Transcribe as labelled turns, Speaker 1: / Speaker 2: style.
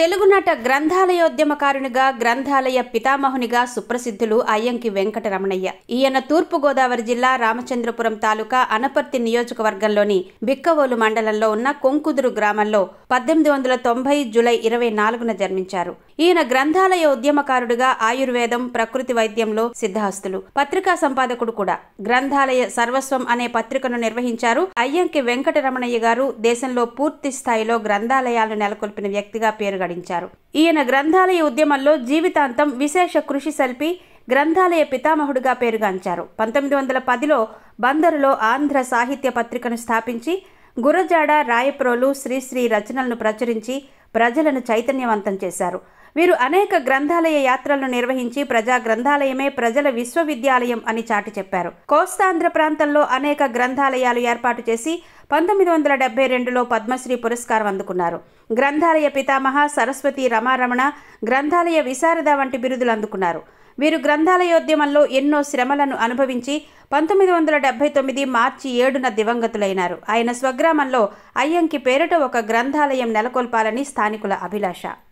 Speaker 1: తెలుగునాట గ్రంథాలయోద్యమకారునిగా గ్రంథాలయ పితామహునిగా సుప్రసిద్ధులు అయ్యంకి వెంకట రమణయ్య. ఈయన తూర్పుగోదావరి జిల్లా రామచంద్రపురం తాలూకా అనపర్తి నియోజకవర్గంలోని బిక్కవోలు మండలంలో ఉన్న కొంకుదురు గ్రామంలో 1890 జూలై 24న జన్మించారు. ఈయన గ్రంథాలయ ఉద్యమకారుడిగా ఆయుర్వేదం, ప్రకృతి వైద్యంలో సిద్ధహస్తులు, పత్రికా సంపాదకుడు కూడా. గ్రంథాలయ సర్వస్వం అనే పత్రికను నిర్వహించారు. అయ్యంకి వెంకట రమణయ్య గారు దేశంలో పూర్తి స్థాయిలో గ్రంథాలయాలను నెలకొల్పిన వ్యక్తిగా పేరు గడించారు. ఈయన గ్రంథాలయ ఉద్యమంలో జీవితాంతం విశేష కృషి సల్పి గ్రంథాలయ పితామహుడిగా పేరుగాంచారు. 1910లో బందరులో ఆంధ్ర సాహిత్య పత్రికను స్థాపించి గురజాడ, రాయప్రోలు, శ్రీశ్రీ రచనలను ప్రచురించి ప్రజలను చైతన్యవంతం చేశారు. వీరు అనేక గ్రంథాలయ యాత్రలను నిర్వహించి ప్రజా గ్రంథాలయమే ప్రజల విశ్వవిద్యాలయం అని చాటి చెప్పారు. కోస్తాంధ్ర ప్రాంతంలో అనేక గ్రంథాలయాలు ఏర్పాటు చేసి 1972లో పద్మశ్రీ పురస్కారం అందుకున్నారు. గ్రంథాలయ పితామహ, సరస్వతి రమారమణ, గ్రంథాలయ విశారద వంటి బిరుదులు అందుకున్నారు. వీరు గ్రంథాలయోద్యమంలో ఎన్నో శ్రమలను అనుభవించి 1979 మార్చి 7న దివంగతులైనారు. ఆయన స్వగ్రామంలో అయ్యంకి పేరిట ఒక గ్రంథాలయం నెలకొల్పాలని స్థానికుల అభిలాష.